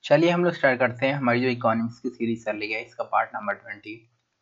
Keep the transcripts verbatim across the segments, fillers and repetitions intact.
चलिए हम लोग स्टार्ट करते हैं। हमारी जो इकोनॉमिक्स की सीरीज चल रही है इसका पार्ट नंबर ट्वेंटी।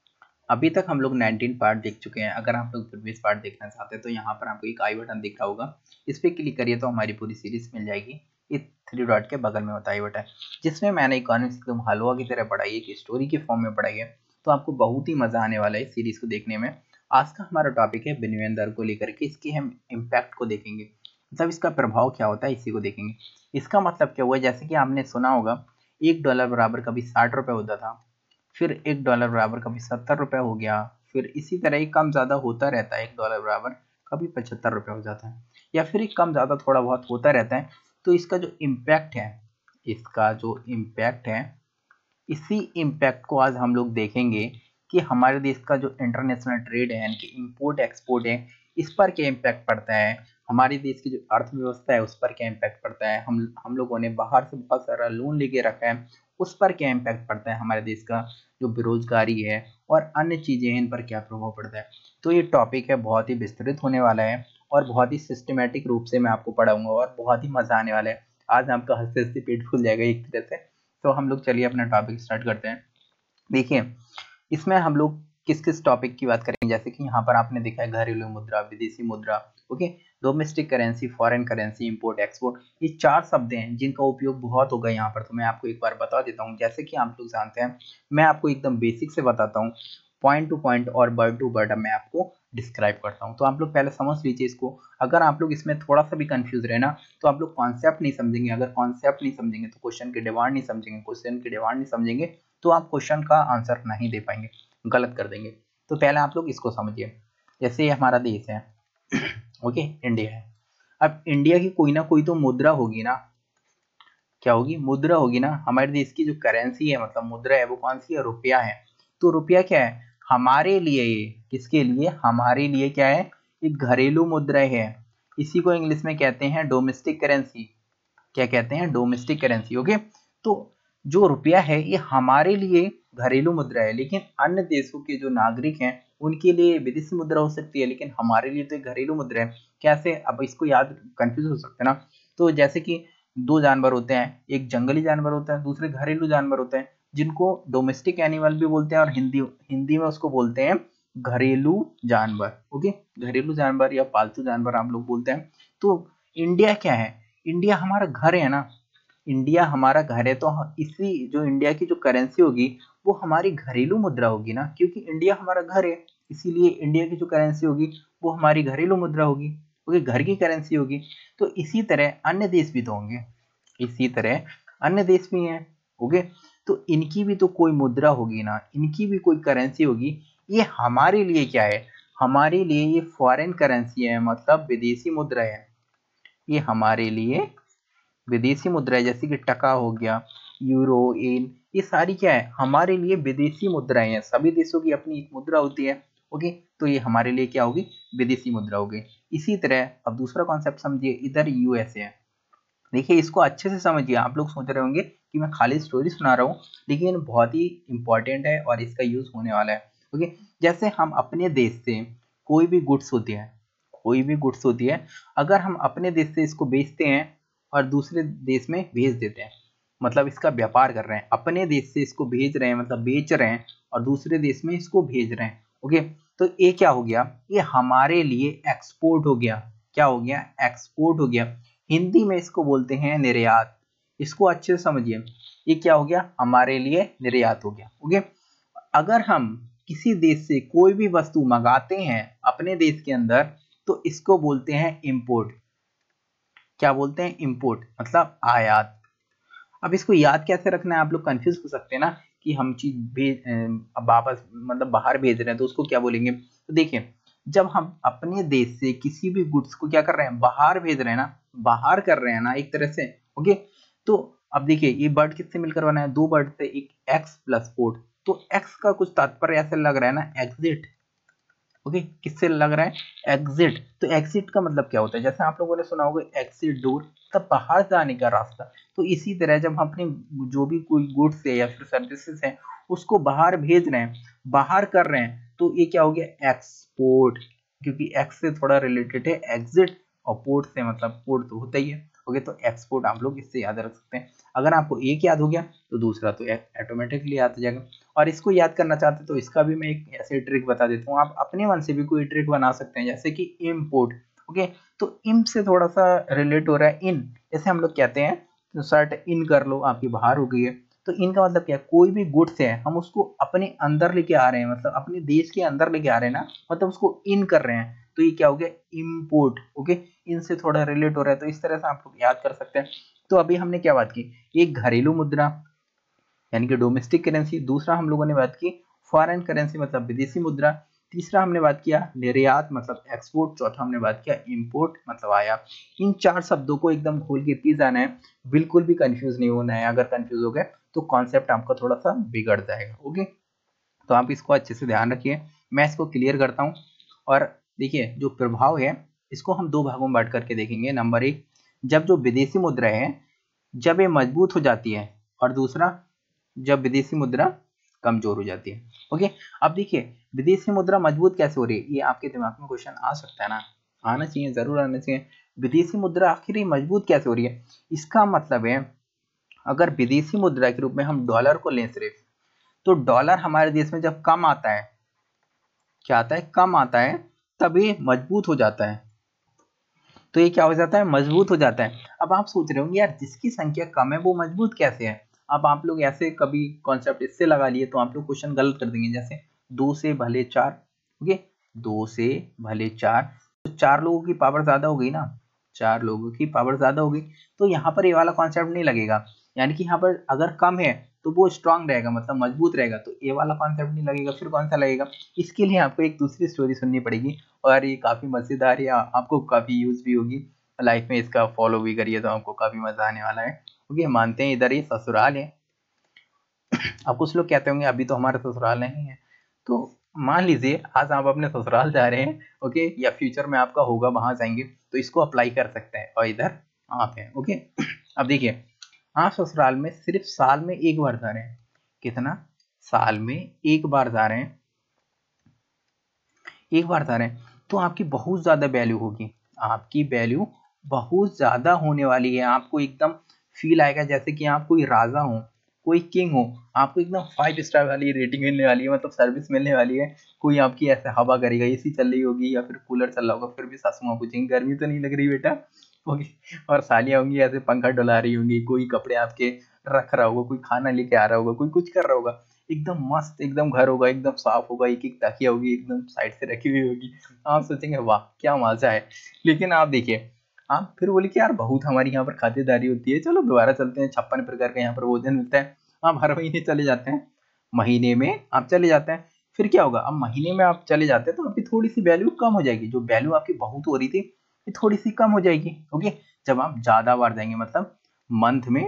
अभी तक हम लोग नाइनटीन पार्ट देख चुके हैं। अगर आप लोग प्रीवियस पार्ट देखना चाहते हैं तो यहाँ पर आपको एक आई बटन दिख रहा होगा, इस पर क्लिक करिए तो हमारी पूरी सीरीज मिल जाएगी। इस थ्री डॉट के बगल में होता है आई बटन, जिसमें मैंने इकोनॉमिक्स एकदम हलवा की तरह पढ़ाई है, कि स्टोरी के फॉर्म में पढ़ाई है, तो आपको बहुत ही मजा आने वाला है इस सीरीज को देखने में। आज का हमारा टॉपिक है विनिमय दर को लेकर के, इसके हम इम्पैक्ट को देखेंगे, मतलब इसका प्रभाव क्या होता है इसी को देखेंगे। इसका मतलब क्या हुआ, जैसे कि आपने सुना होगा एक डॉलर बराबर कभी साठ रुपए होता था, फिर एक डॉलर बराबर कभी सत्तर रुपए हो गया, फिर इसी तरह ही कम ज़्यादा होता रहता है। एक डॉलर बराबर कभी पचहत्तर रुपये हो जाता है, या फिर एक कम ज़्यादा थोड़ा बहुत होता रहता है। तो इसका जो इम्पैक्ट है इसका जो इम्पैक्ट है इसी इम्पैक्ट को आज हम लोग देखेंगे कि हमारे देश का जो इंटरनेशनल ट्रेड है, यानी कि इम्पोर्ट एक्सपोर्ट है, इस पर क्या इम्पैक्ट पड़ता है। हमारे देश की जो अर्थव्यवस्था है उस पर क्या इम्पैक्ट पड़ता है। हम हम लोगों ने बाहर से बहुत सारा लोन लेके रखा है, उस पर क्या इम्पैक्ट पड़ता है। हमारे देश का जो बेरोजगारी है और अन्य चीज़ें हैं, इन पर क्या प्रभाव पड़ता है। तो ये टॉपिक है, बहुत ही विस्तृत होने वाला है और बहुत ही सिस्टमेटिक रूप से मैं आपको पढ़ाऊंगा और बहुत ही मजा आने वाला है। आज आपका हंसते हंसते पेट फूल जाएगा एक तरह से। तो हम लोग चलिए अपना टॉपिक स्टार्ट करते हैं। देखिए, इसमें हम लोग किस किस टॉपिक की बात करेंगे, जैसे कि यहाँ पर आपने देखा है घरेलू मुद्रा, विदेशी मुद्रा, okay, domestic currency, foreign currency, import export, ये चार शब्द हैं जिनका उपयोग बहुत होगा यहाँ पर। तो मैं आपको एक बार बता देता हूँ। जैसे कि आप लोग जानते हैं, मैं आपको एकदम बेसिक से बताता हूँ, पॉइंट टू पॉइंट और वर्ड टू वर्ड मैं आपको डिस्क्राइब करता हूँ। तो आप लोग पहले समझ लीजिए इसको। अगर आप लोग इसमें थोड़ा सा भी कंफ्यूज रहे ना, तो आप लोग कॉन्सेप्ट नहीं समझेंगे। अगर कॉन्सेप्ट नहीं समझेंगे तो क्वेश्चन की डिमांड नहीं समझेंगे, क्वेश्चन की डिमांड नहीं समझेंगे तो आप क्वेश्चन का आंसर नहीं दे पाएंगे, गलत कर देंगे। तो पहले आप लोग इसको समझिए। जैसे ये हमारा देश है, ओके, इंडिया है। अब इंडिया की कोई ना कोई तो मुद्रा होगी ना, क्या होगी, मुद्रा होगी ना। हमारे देश की जो करेंसी है, मतलब मुद्रा है, वो कौन सी है, रुपया है। तो रुपया क्या है हमारे लिए, ये किसके लिए, हमारे लिए क्या है, एक घरेलू मुद्रा है। इसी को इंग्लिश में कहते हैं डोमेस्टिक करेंसी। क्या कहते हैं, डोमेस्टिक करेंसी, ओके। तो जो रुपया है ये हमारे लिए घरेलू मुद्रा है, लेकिन अन्य देशों के जो नागरिक हैं उनके लिए विदेशी मुद्रा हो सकती है, लेकिन हमारे लिए तो एक घरेलू मुद्रा है। कैसे, अब इसको याद, कंफ्यूज हो सकते हैं ना। तो जैसे कि दो जानवर होते हैं, एक जंगली जानवर होता है, दूसरे घरेलू जानवर होते हैं, जिनको डोमेस्टिक एनिमल भी बोलते हैं और हिंदी हिंदी में उसको बोलते हैं घरेलू जानवर, ओके, घरेलू जानवर या पालतू जानवर आप लोग बोलते हैं। तो इंडिया क्या है, इंडिया हमारा घर है ना, इंडिया हमारा घर है। तो इसी जो इंडिया की जो करेंसी होगी वो हमारी घरेलू मुद्रा होगी ना, क्योंकि इंडिया हमारा घर है, इसीलिए इंडिया की जो करेंसी होगी वो हमारी घरेलू मुद्रा होगी, क्योंकि घर की करेंसी होगी। तो इसी तरह अन्य देश भी तो होंगे, इसी तरह अन्य देश भी हैं, ओके। तो इनकी भी तो कोई मुद्रा होगी ना, इनकी भी कोई करेंसी होगी। ये हमारे लिए क्या है, हमारे लिए ये फॉरेन करेंसी है, मतलब विदेशी मुद्रा है। ये हमारे लिए विदेशी मुद्रा है, जैसे कि टका हो गया, यूरो, येन, ये सारी क्या है, हमारे लिए विदेशी मुद्राएं हैं। सभी देशों की अपनी एक मुद्रा होती है, ओके। तो ये हमारे लिए क्या होगी, विदेशी मुद्रा होगी। इसी तरह अब दूसरा कॉन्सेप्ट समझिए, इधर यूएसए है। देखिए, इसको अच्छे से समझिए। आप लोग सोच रहे होंगे कि मैं खाली स्टोरी सुना रहा हूँ, लेकिन बहुत ही इंपॉर्टेंट है और इसका यूज होने वाला है, ओके। जैसे हम अपने देश से कोई भी गुड्स होती है, कोई भी गुड्स होती है, अगर हम अपने देश से इसको बेचते हैं और दूसरे देश में भेज देते हैं, मतलब इसका व्यापार कर रहे हैं, अपने देश से इसको भेज रहे हैं, मतलब बेच रहे हैं और दूसरे देश में इसको भेज रहे हैं, ओके। तो ये क्या हो गया, ये हमारे लिए एक्सपोर्ट हो गया। क्या हो गया, एक्सपोर्ट हो गया। हिंदी में इसको बोलते हैं निर्यात। इसको अच्छे से समझिए, ये क्या हो गया, हमारे लिए निर्यात हो गया, ओके। अगर हम किसी देश से कोई भी वस्तु मंगाते हैं अपने देश के अंदर, तो इसको बोलते हैं इंपोर्ट। क्या बोलते हैं, इंपोर्ट, मतलब आयात। अब इसको याद कैसे रखना है, आप लोग कंफ्यूज हो सकते हैं ना कि हम चीज भेज वापस, मतलब बाहर भेज रहे हैं तो उसको क्या बोलेंगे। तो देखिए, जब हम अपने देश से किसी भी गुड्स को क्या कर रहे हैं, बाहर भेज रहे हैं ना, बाहर कर रहे हैं ना एक तरह से, ओके। तो अब देखिए, ये वर्ड किससे मिलकर बना है, दो वर्ड से, एक एक्स प्लस पोर्ट। तो एक्स का कुछ तात्पर्य ऐसे लग रहा है ना, एग्जिट, ओके। किससे लग रहा है, एग्जिट। तो एग्जिट का मतलब क्या होता है, जैसे आप लोगों ने सुना होगा एग्जिट डोर, तब बाहर जाने का रास्ता। तो इसी तरह जब हम अपने जो भी कोई गुड्स है या फिर सर्विसेज है उसको बाहर भेज रहे हैं, बाहर कर रहे हैं, तो ये क्या हो गया, एक्सपोर्ट। क्योंकि एक्स से थोड़ा रिलेटेड है एग्जिट, और पोर्ट से मतलब पोर्ट तो होता ही है, ओके, तो एक्सपोर्ट आप लोग इससे याद रख सकते हैं। अगर आपको एक याद हो गया तो दूसरा तो ऑटोमेटिकली याद हो जाएगा। और इसको याद करना चाहते तो इसका भी मैं एक ऐसे ट्रिक बता देता हूँ, आप अपने मन से भी कोई ट्रिक बना सकते हैं, जैसे कि इम्पोर्ट। ओके, तो इम से थोड़ा सा रिलेट हो रहा है इन, जैसे हम लोग कहते हैं तो शर्ट इन कर लो, आपकी बाहर हो गई है, तो इनका मतलब क्या है, कोई भी गुड्स है हम उसको अपने अंदर लेके आ रहे हैं, मतलब अपने देश के अंदर लेके आ रहे हैं ना, मतलब उसको इन कर रहे हैं, तो ये क्या हो गया, इम्पोर्ट। ओके, इनसे थोड़ा रिलेट हो रहा है, तो इस तरह से आप लोग याद कर सकते हैं। तो अभी हमने क्या बात की, एक घरेलू मुद्रा यानी कि डोमेस्टिक करेंसी, दूसरा हम लोगों ने बात की फॉरेन करेंसी मतलब विदेशी मुद्रा, तीसरा हमने बात किया निर्यात मतलब एक्सपोर्ट, चौथा हमने बात किया इंपोर्ट मतलब आयात। इन चार शब्दों को एकदम खोल के पी जाना है, बिल्कुल भी कंफ्यूज नहीं होना है। अगर कंफ्यूज हो गए तो कॉन्सेप्ट आपका थोड़ा सा बिगड़ जाएगा। ओके, तो आप इसको अच्छे से ध्यान रखिए, मैं इसको क्लियर करता हूँ। और देखिए जो प्रभाव है इसको हम दो भागों में बांट करके देखेंगे। नंबर एक, जब जो विदेशी मुद्रा है जब ये मजबूत हो जाती है, और दूसरा जब विदेशी मुद्रा कमजोर हो जाती है। ओके, अब देखिए विदेशी मुद्रा मजबूत कैसे हो रही है, ये आपके दिमाग में क्वेश्चन आ सकता है ना, आना चाहिए, जरूर आना चाहिए। विदेशी मुद्रा आखिर ये मजबूत कैसे हो रही है, इसका मतलब है अगर विदेशी मुद्रा के रूप में हम डॉलर को लें सिर्फ, तो डॉलर हमारे देश में जब कम आता है, क्या आता है, कम आता है, तब ये मजबूत हो जाता है। तो ये क्या हो जाता है, मजबूत हो जाता है। अब आप सोच रहे होंगे यार जिसकी संख्या कम है वो मजबूत कैसे है। अब आप लोग ऐसे कभी कॉन्सेप्ट इससे लगा लिए तो आप लोग क्वेश्चन गलत कर देंगे। जैसे दो से भले चार, ओके, दो से भले चार, तो चार लोगों की पावर ज्यादा हो गई ना, चार लोगों की पावर ज्यादा हो गई, तो यहाँ पर ये वाला कॉन्सेप्ट नहीं लगेगा। यानी कि यहाँ पर अगर कम है तो वो स्ट्रांग रहेगा, मतलब मजबूत रहेगा, तो ये वाला कॉन्सेप्ट नहीं लगेगा। फिर कौन सा लगेगा, इसके लिए आपको एक दूसरी स्टोरी सुननी पड़ेगी, और ये काफी मजेदार है, आपको काफी यूज भी होगी लाइफ में, इसका फॉलो भी करिए तो आपको काफी मजा आने वाला है। ओके, मानते हैं इधर ये ससुराल है। अब कुछ लोग कहते होंगे अभी तो हमारा ससुराल नहीं है, तो मान लीजिए आज आप अपने ससुराल जा रहे हैं, ओके, या फ्यूचर में आपका होगा वहां जाएंगे, तो इसको अप्लाई कर सकते हैं, और इधर आप हैं। ओके, अब देखिए आप ससुराल में सिर्फ साल में एक बार जा रहे हैं, कितना, साल में एक बार जा रहे हैं, एक बार जा रहे हैं, तो आपकी बहुत ज्यादा वैल्यू होगी, आपकी वैल्यू बहुत ज्यादा होने वाली है। आपको एकदम फील आएगा जैसे कि आप कोई राजा हो, कोई किंग हो, आपको एकदम फाइव स्टार वाली रेटिंग मिलने वाली है, मतलब सर्विस मिलने वाली है। कोई आपकी ऐसे हवा करेगा, एसी चल रही होगी या फिर कूलर चल रहा होगा, फिर भी सासू माँ पूछेंगे गर्मी तो नहीं लग रही बेटा, ओके, और सालियाँ होंगी ऐसे पंखा डुला रही होंगी, कोई कपड़े आपके रख रहा होगा, कोई खाना लेके आ रहा होगा, कोई कुछ कर रहा होगा, एकदम मस्त एकदम घर होगा, एकदम साफ होगा, एक एक तकिया होगी एकदम साइड से रखी हुई होगी। आप सोचेंगे वाह क्या मजा है। लेकिन आप देखिए आप फिर बोले कि यार बहुत हमारी यहाँ पर खातिरदारी होती है, चलो दोबारा चलते हैं, छप्पन प्रकार का यहाँ पर भोजन मिलता है। आप हर महीने चले जाते हैं, महीने में आप चले जाते हैं, फिर क्या होगा, अब महीने में आप चले जाते हैं तो आपकी थोड़ी सी वैल्यू कम हो जाएगी, जो वैल्यू आपकी बहुत हो रही थी ये थोड़ी सी कम हो जाएगी। ओके, जब आप ज्यादा बार जाएंगे, मतलब मंथ में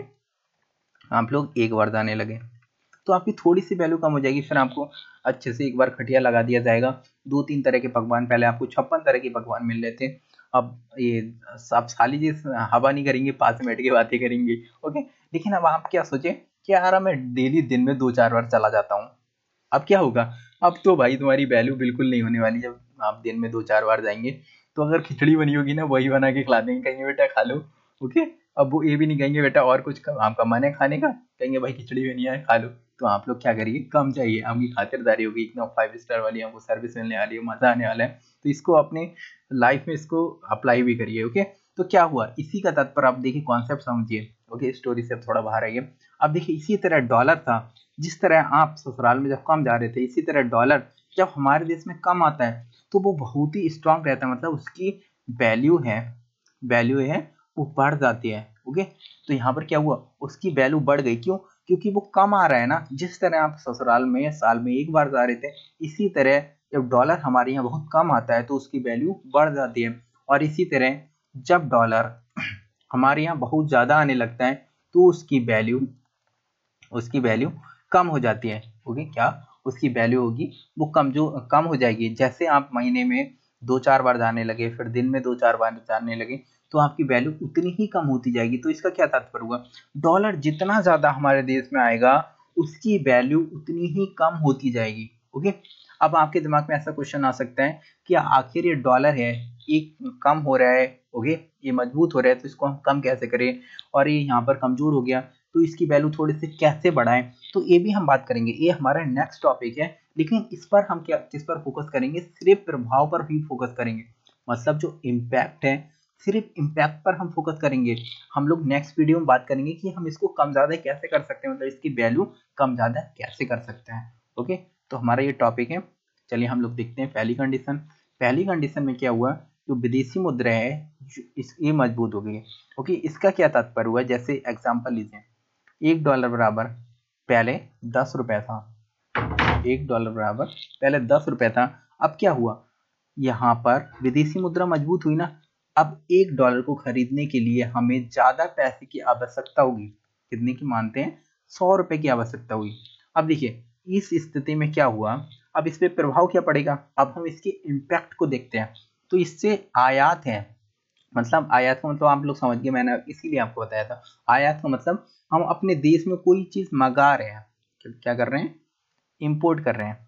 आप लोग एक बार जाने लगे, तो आपकी थोड़ी सी वैल्यू कम हो जाएगी। फिर आपको अच्छे से एक बार खटिया लगा दिया जाएगा, दो तीन तरह के पकवान, पहले आपको छप्पन तरह के पकवान मिल रहे थे, अब ये आप साली जी हवा नहीं करेंगे, पास में बैठ के बातें करेंगे। ओके, लेकिन अब आप क्या सोचे कि यार मैं डेली दिन में दो चार बार चला जाता हूँ, अब क्या होगा, अब तो भाई तुम्हारी वैल्यू बिल्कुल नहीं होने वाली। जब आप दिन में दो चार बार जाएंगे तो अगर खिचड़ी बनी होगी ना वही बना के खिला देंगे, कहेंगे बेटा खा लो। ओके, अब वो ये भी नहीं कहेंगे बेटा और कुछ आपका मन है खाने का, कहेंगे भाई खिचड़ी बनी है खा लो। तो आप लोग क्या करिए, कम चाहिए, आपकी खातिरदारी होगी, एकदम फाइव स्टार वाली आपको सर्विस मिलने वाली है, मजा आने वाला है। तो इसको अपने लाइफ में इसको अप्लाई भी करिए। ओके, तो क्या हुआ, इसी का तात्पर्य आप देखिए, कॉन्सेप्ट समझिए। ओके, स्टोरी से थोड़ा बाहर आइए। अब देखिए इसी तरह डॉलर था, जिस तरह आप ससुराल में जब कम जा रहे थे, इसी तरह डॉलर जब हमारे देश में कम आता है तो वो बहुत ही स्ट्रांग रहता है, मतलब उसकी वैल्यू है, वैल्यू है वो बढ़ जाती है। ओके, तो यहाँ पर क्या हुआ, उसकी वैल्यू बढ़ गई, क्यों, क्योंकि वो कम आ रहा है ना। जिस तरह आप ससुराल में साल में एक बार जा रहे थे, इसी तरह जब डॉलर हमारे यहाँ बहुत कम आता है तो उसकी वैल्यू बढ़ जाती है। और इसी तरह जब डॉलर हमारे यहाँ बहुत ज्यादा आने लगता है तो उसकी वैल्यू उसकी वैल्यू कम हो जाती है। ओके, क्या उसकी वैल्यू होगी वो कम जो कम हो जाएगी। जैसे आप महीने में दो चार बार जाने लगे, फिर दिन में दो चार बार जाने लगे, तो आपकी वैल्यू उतनी ही कम होती जाएगी। तो इसका क्या तात्पर्य हुआ, डॉलर जितना ज्यादा हमारे देश में आएगा उसकी वैल्यू उतनी ही कम होती जाएगी। ओके, अब आपके दिमाग में ऐसा क्वेश्चन आ सकता है कि आखिर ये डॉलर है, ये कम हो रहा है, ओके, ये मजबूत हो रहा है, तो इसको हम कम कैसे करें, और ये यहाँ पर कमजोर हो गया तो इसकी वैल्यू थोड़ी सी कैसे बढ़ाएं, तो ये भी हम बात करेंगे। ये हमारा नेक्स्ट टॉपिक है, लेकिन इस पर हम क्या किस पर फोकस करेंगे, सिर्फ प्रभाव पर ही फोकस करेंगे। मतलब जो इम्पैक्ट है, सिर्फ इम्पैक्ट पर हम फोकस करेंगे। हम लोग नेक्स्ट वीडियो में बात करेंगे कि हम इसको कम ज्यादा कैसे कर सकते हैं, मतलब इसकी वैल्यू कम ज्यादा कैसे कर सकते हैं। ओके, तो हमारा ये टॉपिक है। चलिए हम लोग देखते हैं पहली कंडीशन। पहली कंडीशन में क्या हुआ, जो विदेशी मुद्रा है इस ये मजबूत हो गई है। ओके, इसका क्या तात्पर्य हुआ, जैसे एग्जांपल लीजिए, एक डॉलर बराबर पहले दस रुपए था, एक डॉलर बराबर पहले दस रुपए था। अब क्या हुआ, यहाँ पर विदेशी मुद्रा मजबूत हुई ना। अब एक डॉलर को खरीदने के लिए हमें ज्यादा पैसे की आवश्यकता होगी। कितने की मानते हैं, सौ रुपए की आवश्यकता हुई। अब देखिए इस स्थिति में क्या हुआ, अब इस पे प्रभाव क्या पड़ेगा, अब हम इसके इम्पैक्ट को देखते हैं। तो इससे आयात है, मतलब आयात का मतलब आप लोग समझ गए, मैंने इसीलिए आपको बताया था। आयात का मतलब हम अपने देश में कोई चीज मंगा रहे हैं, क्या कर रहे हैं, इंपोर्ट कर रहे हैं।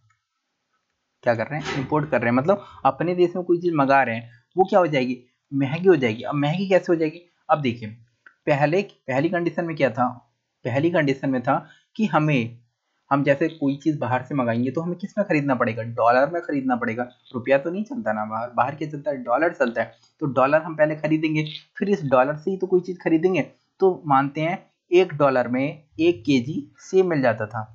क्या कर रहे हैं, इंपोर्ट कर रहे हैं, मतलब अपने देश में कोई चीज मंगा रहे हैं, वो क्या हो जाएगी, महंगी हो जाएगी। अब महंगी कैसे हो जाएगी, अब देखिए पहले पहली कंडीशन में क्या था, पहली कंडीशन में था कि हमें हम जैसे कोई चीज बाहर से मंगाएंगे तो हमें किस में खरीदना पड़ेगा, डॉलर में खरीदना पड़ेगा। रुपया तो नहीं चलता ना बाहर, बाहर क्या चलता है, डॉलर चलता है। तो डॉलर हम पहले खरीदेंगे, फिर इस डॉलर से ही तो कोई चीज खरीदेंगे। तो मानते हैं एक डॉलर में एक केजी सेब मिल जाता था।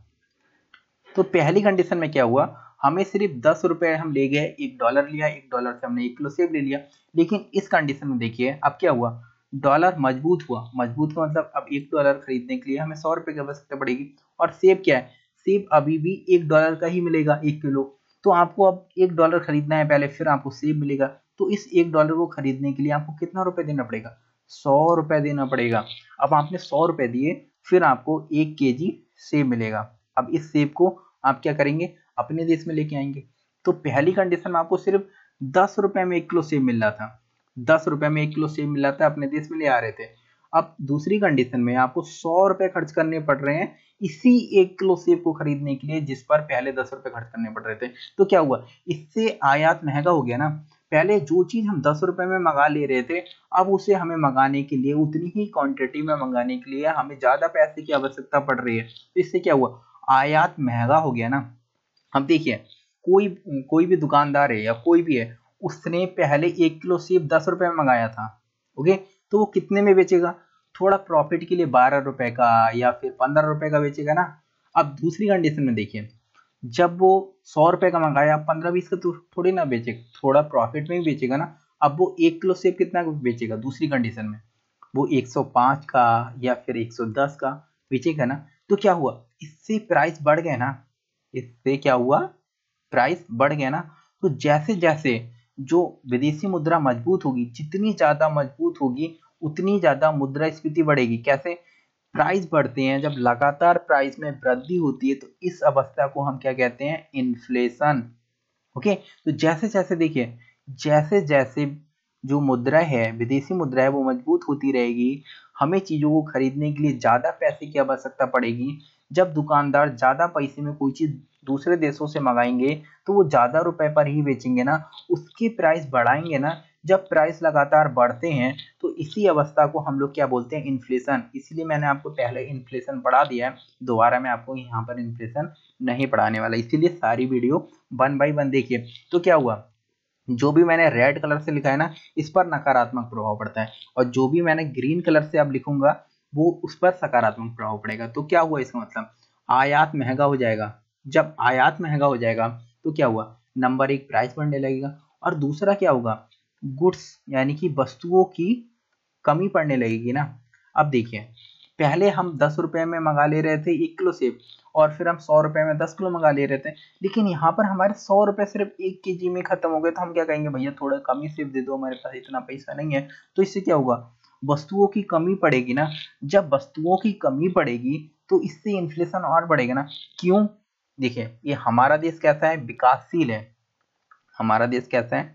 तो पहली कंडीशन में क्या हुआ, हमें सिर्फ दस रुपए हम ले गए, एक डॉलर लिया, एक डॉलर से हमने एक किलो सेब ले लिया। लेकिन इस कंडीशन में देखिए अब क्या हुआ, डॉलर मजबूत हुआ। मजबूत का मतलब अब एक डॉलर खरीदने के लिए हमें सौ रुपए की आवश्यकता पड़ेगी। और सेब क्या है, सेब अभी भी एक डॉलर का ही मिलेगा एक किलो। तो आपको अब एक डॉलर खरीदना है पहले, फिर आपको सेब मिलेगा। तो इस एक डॉलर को खरीदने के लिए आपको कितना रुपए देना पड़ेगा, सौ रुपए देना पड़ेगा। अब आपने सौ रुपए दिए, फिर आपको एक केजी सेब मिलेगा। अब इस सेब को आप क्या करेंगे, अपने देश में लेके आएंगे। तो पहली कंडीशन में आपको सिर्फ दस रुपए में एक किलो सेब मिल रहा था, दस रुपए में एक किलो सेब मिल रहा था, अपने देश में ले आ रहे थे। अब दूसरी कंडीशन में आपको सौ रुपए खर्च करने पड़ रहे हैं इसी एक किलो सेब को खरीदने के लिए, जिस पर पहले दस रुपए खर्च करने पड़ रहे थे। तो क्या हुआ, इससे आयात महंगा हो गया ना। पहले जो चीज हम दस रुपए में मंगा ले रहे थे, अब उसे हमें मंगाने के लिए, उतनी ही क्वांटिटी में मंगाने के लिए हमें ज्यादा पैसे की आवश्यकता पड़ रही है। तो इससे क्या हुआ, आयात महंगा हो गया ना। अब देखिए कोई कोई भी दुकानदार है या कोई भी है, उसने पहले एक किलो सेब दस रुपए में मंगाया था, ओके, तो वो कितने में बेचेगा, थोड़ा प्रॉफिट के लिए बारह रुपए का या फिर पंद्रह रुपए का बेचेगा ना। अब दूसरी कंडीशन में देखिए, जब वो सौ रुपए का मंगाया, पंद्रह बीस का तो थोड़ी ना बेचेगा, थोड़ा प्रॉफिट में ही बेचेगा ना। अब वो एक किलो सेब कितना बेचेगा, दूसरी कंडीशन में वो एक सौ पाँच का या फिर एक सौ दस का बेचेगा ना। तो क्या हुआ, इससे प्राइस बढ़ गए ना, इससे क्या हुआ, प्राइस बढ़ गया ना। तो जैसे जैसे जो विदेशी मुद्रा मजबूत होगी, जितनी ज्यादा मजबूत होगी उतनी ज्यादा मुद्रास्फीति बढ़ेगी। कैसे, प्राइस बढ़ते हैं, जब लगातार प्राइस में वृद्धि होती है तो इस अवस्था को हम क्या कहते हैं, इन्फ्लेशन। ओके, तो जैसे जैसे देखिए, जैसे जैसे जो मुद्रा है, विदेशी मुद्रा है, वो मजबूत होती रहेगी, हमें चीजों को खरीदने के लिए ज्यादा पैसे की आवश्यकता पड़ेगी। जब दुकानदार ज्यादा पैसे में कोई चीज दूसरे देशों से मंगाएंगे तो वो ज्यादा रुपए पर ही बेचेंगे ना, उसकी प्राइस बढ़ाएंगे ना। जब प्राइस लगातार बढ़ते हैं तो इसी अवस्था को हम लोग क्या बोलते हैं, इन्फ्लेशन। इसलिए मैंने आपको पहले इन्फ्लेशन पढ़ा दिया है, दोबारा मैं आपको यहाँ पर इन्फ्लेशन नहीं पढ़ाने वाला, इसीलिए सारी वीडियो वन बाई वन देखिए। तो क्या हुआ, जो भी मैंने रेड कलर से लिखा है ना, इस पर नकारात्मक प्रभाव पड़ता है, और जो भी मैंने ग्रीन कलर से अब लिखूंगा वो उस पर सकारात्मक प्रभाव पड़ेगा। तो क्या हुआ, इसका मतलब आयात महंगा हो जाएगा। जब आयात महंगा हो जाएगा तो क्या हुआ, नंबर एक प्राइस बढ़ने लगेगा, और दूसरा क्या होगा, गुड्स यानी कि वस्तुओं की कमी पड़ने लगेगी ना। अब देखिए पहले हम दस रुपए में मंगा ले रहे थे एक किलो सेब, और फिर हम सौ रुपए में दस किलो मंगा ले रहे थे, लेकिन यहाँ पर हमारे सौ रुपए सिर्फ एक केजी में खत्म हो गए। तो हम क्या कहेंगे, भैया थोड़ा कम ही सेब दे दो, हमारे पास इतना पैसा नहीं है। तो इससे क्या होगा, वस्तुओं की कमी पड़ेगी ना। जब वस्तुओं की कमी पड़ेगी तो इससे इन्फ्लेशन और बढ़ेगा ना। क्यों, देखिए ये हमारा देश कैसा है, विकासशील है। हमारा देश कैसा है,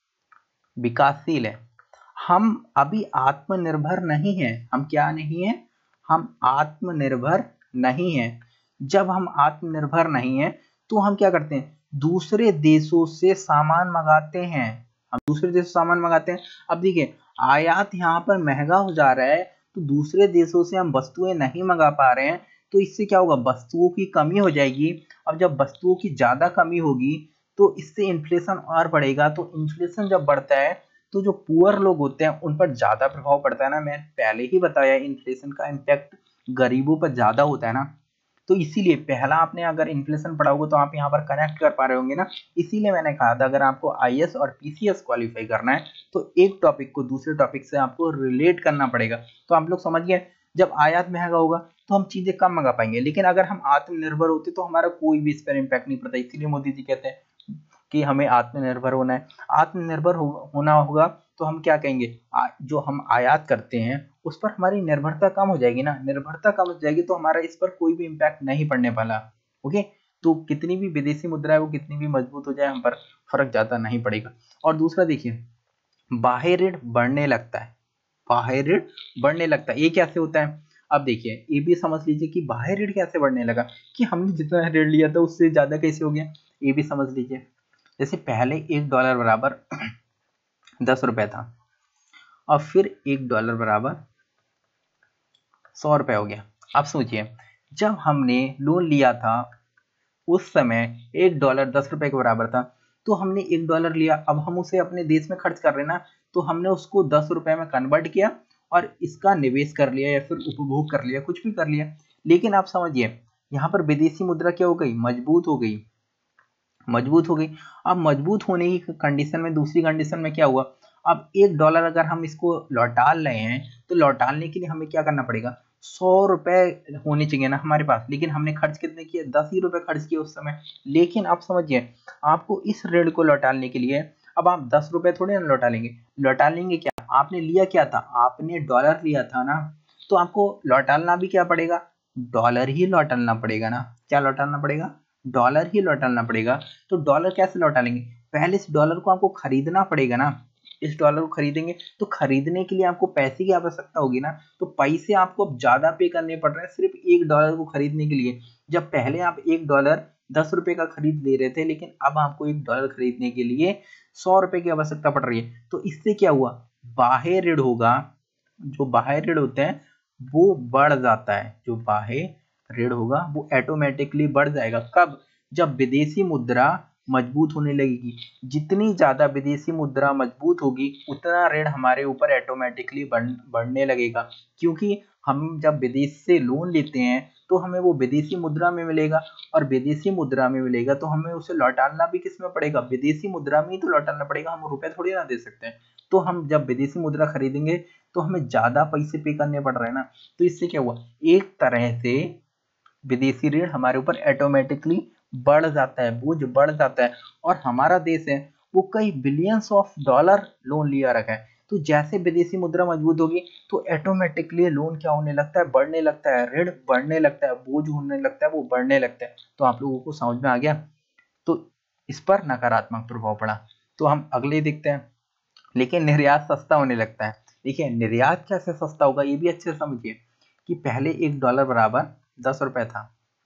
विकासशील है। हम अभी आत्मनिर्भर नहीं है। हम क्या नहीं है, हम आत्मनिर्भर नहीं है। जब हम आत्मनिर्भर नहीं है तो हम क्या करते हैं, दूसरे देशों से सामान मंगाते हैं, हम दूसरे देशों से सामान मंगाते हैं। अब देखिए आयात यहाँ पर महंगा हो जा रहा है, तो दूसरे देशों से हम वस्तुएं नहीं मंगा पा रहे हैं, तो इससे क्या होगा, वस्तुओं की कमी हो जाएगी। अब जब वस्तुओं की ज्यादा कमी होगी तो इससे इन्फ्लेशन और बढ़ेगा, तो इन्फ्लेशन जब बढ़ता है तो जो पुअर लोग होते हैं उन पर ज्यादा प्रभाव पड़ता है ना। मैं पहले ही बताया इन्फ्लेशन का इम्पैक्ट गरीबों पर ज्यादा होता है ना, तो इसीलिए पहला आपने अगर इन्फ्लेशन पढ़ा होगा तो आप यहाँ पर कनेक्ट कर पा रहे होंगे ना। इसीलिए मैंने कहा था अगर आपको आई ए एस और पी सी एस क्वालिफाई करना है तो एक टॉपिक को दूसरे टॉपिक से आपको रिलेट करना पड़ेगा। तो आप लोग समझ गए, जब आयात महंगा होगा तो हम चीजें कम मंगा पाएंगे, लेकिन अगर हम आत्मनिर्भर होते तो हमारा कोई भी इस पर इम्पैक्ट नहीं पड़ता। इसीलिए मोदी जी कहते हैं कि हमें आत्मनिर्भर होना है। आत्मनिर्भर हो, होना होगा तो हम क्या कहेंगे, आ, जो हम आयात करते हैं उस पर हमारी निर्भरता कम हो जाएगी ना। निर्भरता कम हो जाएगी तो हमारा इस पर कोई भी इम्पैक्ट नहीं पड़ने वाला। ओके, तो कितनी भी विदेशी मुद्रा है वो कितनी भी मजबूत हो जाए हम पर फर्क ज्यादा नहीं पड़ेगा। और दूसरा देखिए, बाह्य ऋण बढ़ने लगता है, बाह्य ऋण बढ़ने लगता है, ये कैसे होता है। अब देखिए ये भी समझ लीजिए कि बाह्य ऋण कैसे बढ़ने लगा, कि हमने जितना ऋण लिया था उससे ज्यादा कैसे हो गया, ये भी समझ लीजिए। जैसे पहले एक डॉलर बराबर दस रुपए था, और फिर एक डॉलर बराबर सौ रुपए हो गया। अब सोचिए जब हमने लोन लिया था उस समय एक डॉलर दस रुपए के बराबर था, तो हमने एक डॉलर लिया, अब हम उसे अपने देश में खर्च कर रहे हैं ना, तो हमने उसको दस रुपए में कन्वर्ट किया और इसका निवेश कर लिया या फिर उपभोग कर लिया, कुछ भी कर लिया। लेकिन आप समझिए यहाँ पर विदेशी मुद्रा क्या हो गई, मजबूत हो गई, मजबूत हो गई। अब मजबूत होने की कंडीशन में दूसरी कंडीशन में क्या हुआ, अब एक डॉलर अगर हम इसको लौटा रहे हैं तो लौटाने के लिए हमें क्या करना पड़ेगा, सौ रुपए होने चाहिए ना हमारे पास, लेकिन हमने खर्च कितने किए, दस ही रुपए खर्च किए उस समय। लेकिन आप समझिए आपको इस ऋण को लौटाने के लिए अब आप दस रुपए थोड़े ना लौटा लेंगे, लौटा लेंगे क्या, आपने लिया क्या था, आपने डॉलर लिया था ना, तो आपको लौटाना भी क्या पड़ेगा, डॉलर ही लौटाना पड़ेगा ना। क्या लौटाना पड़ेगा, डॉलर ही लौटाना पड़ेगा। तो डॉलर कैसे लौटा लेंगे, पहले इस डॉलर को आपको खरीदना पड़ेगा ना, इस डॉलर को खरीदेंगे तो खरीदने के लिए आपको पैसे की आवश्यकता होगी ना, तो पैसे आपको अब ज्यादा पे करने पड़ रहे हैं सिर्फ एक डॉलर को खरीदने के लिए। जब पहले आप एक डॉलर दस रुपए का खरीद ले रहे थे, लेकिन अब आपको एक डॉलर खरीदने के लिए सौ रुपए की आवश्यकता पड़ रही है। तो इससे क्या हुआ, बाह्य ऋण होगा, जो बाह्य ऋण होते हैं वो बढ़ जाता है, जो बाह्य ऋण होगा वो ऑटोमेटिकली बढ़ जाएगा। कब, जब विदेशी मुद्रा मजबूत होने लगेगी। जितनी ज्यादा विदेशी मुद्रा मजबूत होगी उतना ऋण हमारे ऊपर ऑटोमेटिकली बढ़ने लगेगा, क्योंकि हम जब विदेश से लोन लेते हैं तो हमें वो विदेशी मुद्रा में मिलेगा, और विदेशी मुद्रा में मिलेगा तो हमें उसे लौटाना भी किस में पड़ेगा, विदेशी मुद्रा में ही तो लौटाना पड़ेगा, हम रुपए थोड़ी ना दे सकते हैं। तो हम जब विदेशी मुद्रा खरीदेंगे तो हमें ज्यादा पैसे पे करने पड़ रहे हैं ना। तो इससे क्या हुआ, एक तरह से विदेशी ऋण हमारे ऊपर ऑटोमेटिकली बढ़ जाता है, बोझ बढ़ जाता है। और हमारा देश है वो कई बिलियंस ऑफ डॉलर लोन लिया रखा है, तो जैसे विदेशी मुद्रा मजबूत होगी तो ऑटोमेटिकली लोन क्या होने लगता है, बढ़ने लगता है, ऋण बढ़ने लगता है, बोझ होने लगता है, वो बढ़ने लगता है। तो आप लोगों को समझ में आ गया, तो इस पर नकारात्मक प्रभाव पड़ा। तो हम अगले देखते हैं, लेकिन निर्यात सस्ता होने लगता है। देखिए निर्यात कैसे सस्ता होगा ये भी अच्छे से समझिए, कि पहले एक डॉलर बराबर दस रुपए था,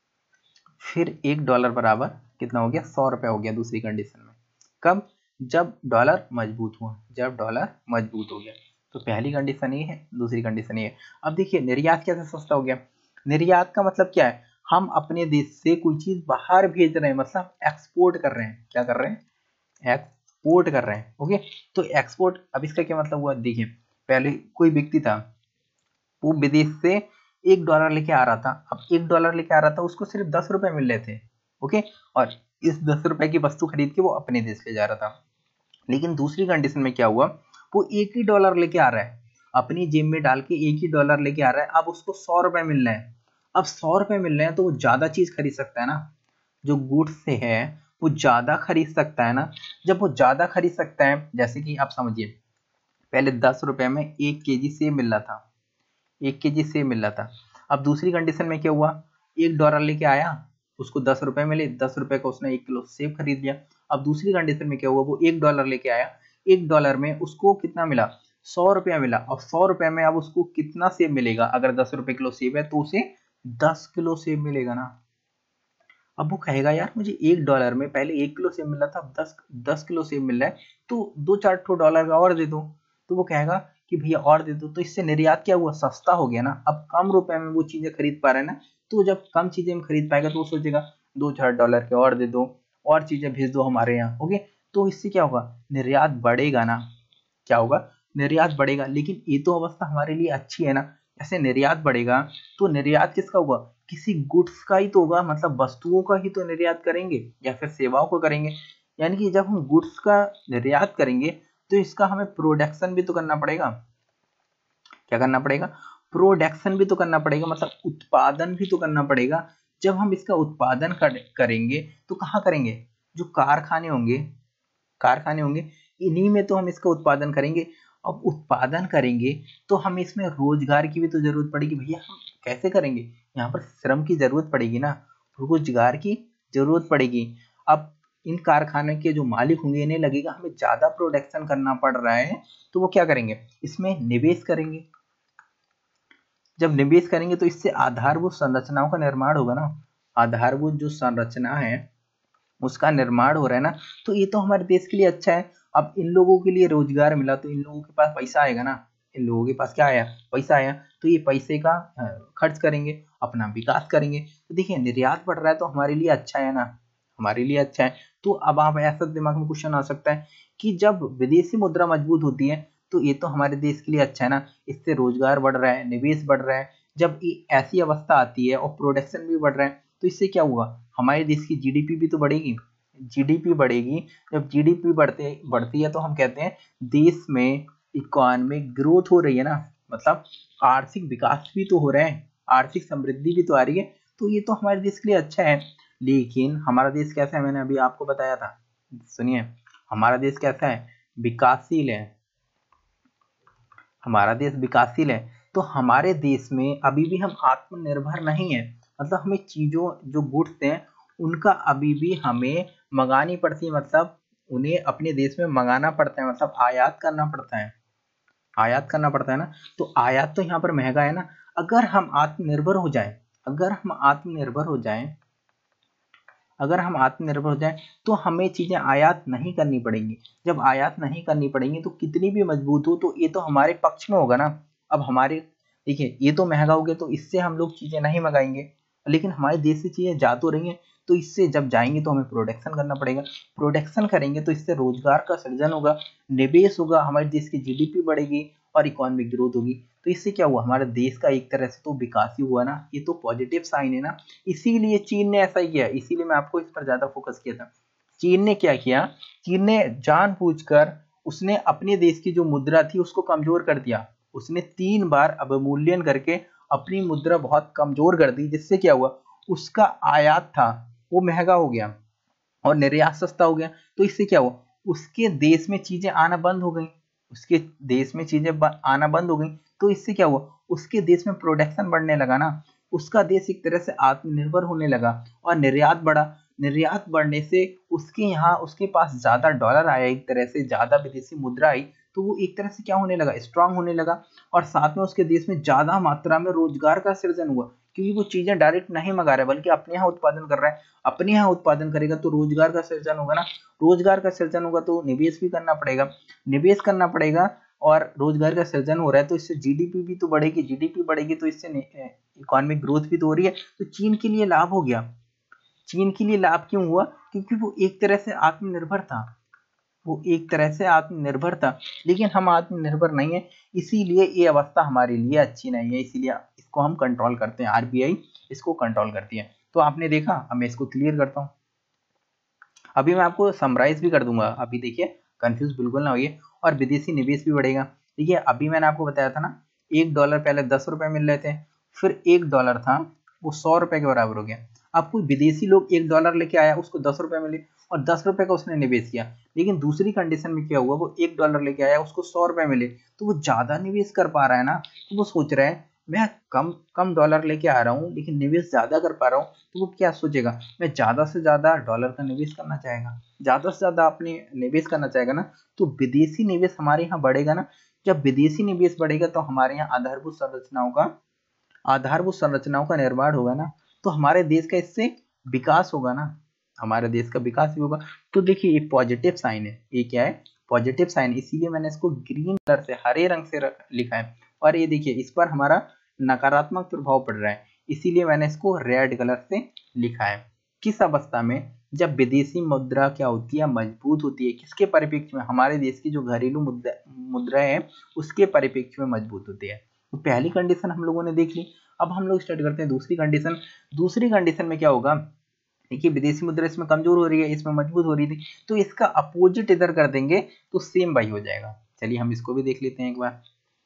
फिर एक डॉलर बराबर कितना हो गया, सौ रुपए हो गया दूसरी कंडीशन में। कब, जब डॉलर मजबूत हुआ, जब डॉलर मजबूत हो गया। तो पहली कंडीशन ये है, दूसरी कंडीशन ये है। अब देखिए निर्यात कैसे सस्ता हो गया, निर्यात का मतलब क्या है, हम अपने देश से कोई चीज बाहर भेज रहे हैं, मतलब एक्सपोर्ट कर रहे हैं, क्या कर रहे हैं, एक्सपोर्ट कर रहे हैं। ओके, तो एक्सपोर्ट, अब इसका क्या मतलब हुआ, देखिए पहले कोई व्यक्ति था वो विदेश से एक डॉलर लेके आ रहा था, अब एक डॉलर लेके आ रहा था उसको सिर्फ दस रुपए मिल रहे थे। ओके, और इस दस रुपए की वस्तु खरीद के वो अपने देश ले जा रहा था। लेकिन दूसरी कंडीशन में क्या हुआ, वो एक ही डॉलर लेके आ रहा है, अपनी जेब में डाल के एक ही डॉलर लेके आ रहा है, अब उसको सौ रुपए मिल रहे हैं। अब सौ रुपए मिल रहे हैं तो वो ज्यादा चीज खरीद सकता है ना, जो गुड्स से है वो ज्यादा खरीद सकता है ना। जब वो ज्यादा खरीद सकता है, जैसे कि आप समझिए पहले दस रुपए में एक केजी सेब मिल रहा था, एक केजी सेब मिल रहा था। अब दूसरी कंडीशन में क्या हुआ, एक डॉलर लेके आया, उसको दस रुपए मिले, दस रुपए का उसने एक किलो सेब खरीद लिया। अब दूसरी कंडीशन में क्या हुआ, वो एक डॉलर लेके आया, एक डॉलर में उसको कितना मिला, सौ रुपया मिला। और सौ रुपए में अब उसको कितना सेब मिलेगा, अगर दस रुपए किलो सेब है तो उसे दस किलो सेब मिलेगा ना। अब वो कहेगा यार मुझे एक डॉलर में पहले एक किलो सेब मिल रहा था, अब दस दस किलो सेब मिल रहा है, तो दो चार ठो डॉलर का और दे दो। तो वो कहेगा कि भैया और दे दो। तो इससे निर्यात क्या हुआ, सस्ता हो गया ना। अब कम रुपए में वो चीजें खरीद पा रहे हैं ना, तो जब कम चीजें में खरीद पाएगा तो वो सोचेगा दो चार डॉलर के और दे दो, और चीजें भेज दो हमारे यहाँ। ओके, तो इससे क्या होगा, निर्यात बढ़ेगा ना। क्या होगा, निर्यात बढ़ेगा। लेकिन ये तो अवस्था हमारे लिए अच्छी है ना, ऐसे निर्यात बढ़ेगा तो निर्यात किसका होगा, किसी गुड्स का ही तो होगा, मतलब वस्तुओं का ही तो निर्यात करेंगे या फिर सेवाओं को करेंगे। यानी कि जब हम गुड्स का निर्यात करेंगे तो इसका हमें प्रोडक्शन भी तो करना पड़ेगा। क्या करना पड़ेगा, प्रोडक्शन भी तो करना पड़ेगा, मतलब उत्पादन भी तो करना पड़ेगा। जब हम इसका उत्पादन कर, करेंगे तो कहाँ करेंगे, जो कारखाने होंगे, कारखाने होंगे इन्हीं में तो हम इसका उत्पादन करेंगे। अब उत्पादन करेंगे तो हम इसमें रोजगार की भी तो जरूरत पड़ेगी भैया। हम कैसे करेंगे, यहाँ पर श्रम की जरूरत पड़ेगी ना, रोजगार की जरूरत पड़ेगी। अब इन कारखाने के जो मालिक होंगे इन्हें लगेगा हमें ज्यादा प्रोडक्शन करना पड़ रहा है, तो वो क्या करेंगे, इसमें निवेश करेंगे। जब निवेश करेंगे तो इससे आधारभूत संरचनाओं का निर्माण होगा ना, आधारभूत जो संरचना है उसका निर्माण हो रहा है ना, तो ये तो हमारे देश के लिए अच्छा है। अब इन लोगों के लिए रोजगार मिला तो इन लोगों के पास पैसा आएगा ना, इन लोगों के पास क्या आया, पैसा आया, तो ये पैसे का खर्च करेंगे, अपना विकास करेंगे। तो देखिए निर्यात बढ़ रहा है तो हमारे लिए अच्छा है ना, हमारे लिए अच्छा है। तो अब आप ऐसा दिमाग में क्वेश्चन आ सकता है कि जब विदेशी मुद्रा मजबूत होती है तो ये तो हमारे देश के लिए अच्छा है ना, इससे रोजगार बढ़ रहा है, निवेश बढ़ रहा है। जब ऐसी अवस्था आती है और प्रोडक्शन भी बढ़ रहा है तो इससे क्या हुआ, हमारे देश की जीडीपी भी तो बढ़ेगी, जीडीपी बढ़ेगी। जब जीडीपी बढ़ते बढ़ती है तो हम कहते हैं देश में इकोनॉमिक ग्रोथ हो रही है ना, मतलब आर्थिक विकास भी तो हो रहा है, आर्थिक समृद्धि भी तो आ रही है। तो ये तो हमारे देश के लिए अच्छा है। लेकिन हमारा देश कैसा है, मैंने अभी आपको बताया था, सुनिए, हमारा देश कैसा है, विकासशील है, हमारा देश विकासशील है। तो हमारे देश में अभी भी हम आत्मनिर्भर नहीं है, मतलब हमें चीजों जो गुड्स हैं उनका अभी भी हमें मंगानी पड़ती है, मतलब उन्हें अपने देश में मंगाना पड़ता है, मतलब आयात करना पड़ता है, आयात करना पड़ता है ना। तो आयात तो यहाँ पर महंगा है ना। अगर हम आत्मनिर्भर हो जाए, अगर हम आत्मनिर्भर हो जाए अगर हम आत्मनिर्भर हो जाएं तो हमें चीजें आयात नहीं करनी पड़ेंगी। जब आयात नहीं करनी पड़ेंगी तो कितनी भी मजबूत हो तो ये तो हमारे पक्ष में होगा ना। अब हमारे देखिए ये तो महंगा हो गया तो इससे हम लोग चीजें नहीं मंगाएंगे, लेकिन हमारे देश से चीजें जा तो रही हैं, तो इससे जब जाएंगे तो हमें प्रोडक्शन करना पड़ेगा, प्रोडक्शन करेंगे तो इससे रोजगार का सृजन होगा, निवेश होगा, हमारे देश की जीडीपी बढ़ेगी और इकोनॉमिक ग्रोथ होगी। तो इससे क्या हुआ, हमारे देश का एक तरह से तो विकास ही हुआ ना, ये तो पॉजिटिव साइन है ना। इसीलिए चीन ने ऐसा किया, इसीलिए मैं आपको इस पर ज्यादा फोकस किया था। चीन ने क्या किया, चीन ने जानबूझकर उसने अपने देश की जो मुद्रा थी उसको कमजोर कर दिया, उसने तीन बार अवमूल्यन करके अपनी मुद्रा बहुत कमजोर कर दी, जिससे क्या हुआ, उसका आयात था वो महंगा हो गया और निर्यात सस्ता हो गया। तो इससे क्या हुआ, उसके देश में चीजें आना बंद हो गई, उसके देश में चीजें आना बंद हो गई। तो इससे क्या हुआ, उसके देश में प्रोडक्शन बढ़ने लगा ना, उसका देश एक तरह से आत्मनिर्भर होने लगा और निर्यात बढ़ा। निर्यात बढ़ने से उसके यहाँ उसके पास ज्यादा डॉलर आया, एक तरह से ज्यादा विदेशी मुद्रा आई, तो वो एक तरह से क्या होने लगा, स्ट्रांग होने लगा। और साथ में उसके देश में ज्यादा मात्रा में रोजगार का सृजन हुआ, क्योंकि वो चीजें डायरेक्ट नहीं मंगा रहा है बल्कि अपने यहाँ उत्पादन कर रहा है। अपने यहाँ उत्पादन करेगा तो रोजगार का सृजन होगा ना, रोजगार का सृजन होगा तो निवेश भी करना पड़ेगा, निवेश करना पड़ेगा और रोजगार का सृजन हो रहा है तो इससे जीडीपी भी तो बढ़ेगी, जीडीपी बढ़ेगी तो इससे इकोनॉमिक ग्रोथ भी तो हो रही है। तो चीन के लिए लाभ हो गया। चीन के लिए लाभ क्यों हुआ, क्योंकि वो एक तरह से आत्मनिर्भर था, वो एक तरह से आत्मनिर्भर था। लेकिन हम आत्मनिर्भर नहीं है, इसीलिए ये अवस्था हमारे लिए अच्छी नहीं है, इसीलिए इसको हम कंट्रोल करते हैं, आरबीआई इसको कंट्रोल करती है। तो आपने देखा, अब मैं इसको क्लियर करता हूँ, अभी मैं आपको समराइज भी कर दूंगा। अभी देखिए कंफ्यूज बिल्कुल ना होइए, और विदेशी निवेश भी बढ़ेगा। देखिए अभी मैंने आपको बताया था ना, एक डॉलर पहले दस रुपए मिल रहे थे, फिर एक डॉलर था वो सौ रुपए के बराबर हो गया। अब कोई विदेशी लोग एक डॉलर लेके आया, उसको दस रुपए मिले और दस रुपए का उसने निवेश किया। लेकिन दूसरी कंडीशन में क्या हुआ, वो एक डॉलर लेके आया, उसको सौ रुपए मिले, तो वो ज्यादा निवेश कर पा रहा है ना। तो वो सोच रहा है मैं कम कम डॉलर लेके आ रहा हूँ लेकिन निवेश ज्यादा कर पा रहा हूँ, तो वो क्या सोचेगा, मैं ज्यादा से ज्यादा डॉलर का निवेश करना चाहेगा, ज्यादा से ज्यादा अपने निवेश करना चाहेगा ना। तो विदेशी निवेश हमारे यहाँ बढ़ेगा ना। जब विदेशी निवेश बढ़ेगा तो हमारे यहाँ आधारभूत संरचनाओं का आधारभूत संरचनाओं का निर्माण होगा ना, तो हमारे देश का इससे विकास होगा ना, हमारे देश का विकास भी होगा। तो देखिए ये पॉजिटिव साइन है, ये क्या है, पॉजिटिव साइन, इसीलिए मैंने इसको ग्रीन कलर से, हरे रंग से लिखा है। और ये देखिए इस पर हमारा नकारात्मक प्रभाव पड़ रहा है, इसीलिए मैंने इसको रेड कलर से लिखा है। किस अवस्था में, जब विदेशी मुद्रा क्या होती है, मजबूत होती है, किसके परिप्रेक्ष्य में, हमारे देश की जो घरेलू मुद्रा मुद्रा है उसके परिप्रेक्ष्य में मजबूत होती है। तो पहली कंडीशन हम लोगों ने देख ली। अब हम लोग स्टार्ट करते हैं दूसरी कंडीशन। दूसरी कंडीशन में क्या होगा, देखिए विदेशी मुद्रा इसमें कमजोर हो रही है, इसमें मजबूत हो रही थी, तो इसका अपोजिट इधर कर देंगे तो सेम बाई हो जाएगा। चलिए हम इसको भी देख लेते हैं एक बार।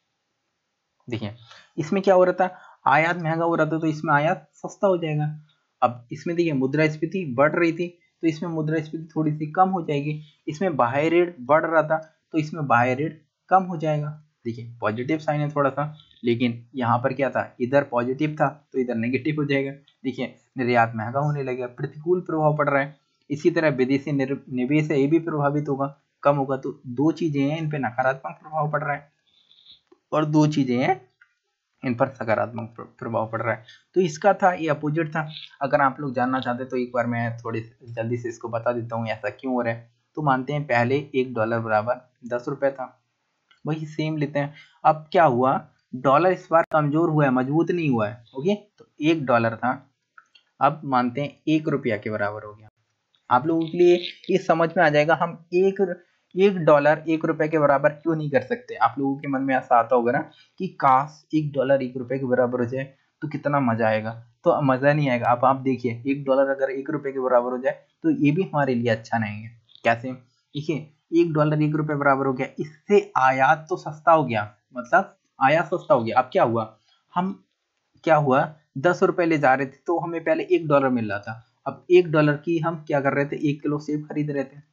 देखिए इसमें क्या हो रहा था, आयात महंगा हो रहा था, तो इसमें आयात सस्ता हो जाएगा। अब इसमें देखिए मुद्रास्फीति बढ़ रही थी, तो इसमें मुद्रास्फीति थोड़ी सी कम हो जाएगी। इसमें बाह्य ऋण बढ़ रहा था, तो इसमें बाह्य ऋण कम हो जाएगा। देखिए पॉजिटिव साइन है थोड़ा सा, लेकिन यहाँ पर क्या था, इधर पॉजिटिव था तो इधर नेगेटिव हो जाएगा। देखिए निर्यात महंगा होने लगेगा, प्रतिकूल प्रभाव पड़ रहा है। इसी तरह विदेशी निवेश है, ये भी प्रभावित होगा, कम होगा। तो दो चीजें हैं, इन पे नकारात्मक प्रभाव पड़ रहा है, और दो चीजें हैं इन पर सकारात्मक प्रभाव पड़ रहा है। तो इसका था, ये अपोजिट था। अगर आप लोग जानना चाहते हैं तो एक बार मैं थोड़ी जल्दी से इसको बता देता हूँ ऐसा क्यों हो रहा है। तो मानते हैं पहले एक डॉलर बराबर दस रुपए था, वही सेम लेते हैं। अब क्या हुआ, डॉलर इस बार कमजोर हुआ है, मजबूत नहीं हुआ है। ओके, तो एक डॉलर था, अब मानते हैं एक रुपया के बराबर हो गया। आप लोगों के लिए ये समझ में आ जाएगा, हम एक एक डॉलर एक रुपए के बराबर क्यों नहीं कर सकते। आप लोगों के मन में ऐसा आता होगा ना कि काश एक डॉलर एक रुपए के बराबर हो जाए तो कितना मजा आएगा। तो मजा नहीं आएगा। अब आप देखिए एक डॉलर अगर एक रुपए के बराबर हो जाए तो ये भी हमारे लिए अच्छा नहीं है। कैसे, देखिए एक डॉलर एक रुपए बराबर हो गया, इससे आयात तो सस्ता हो गया, मतलब आयात सस्ता हो गया। अब क्या हुआ, हम क्या हुआ दस रुपए ले जा रहे थे तो हमें पहले एक डॉलर मिल रहा था। अब एक डॉलर की हम क्या कर रहे थे, एक किलो सेब खरीद रहे थे,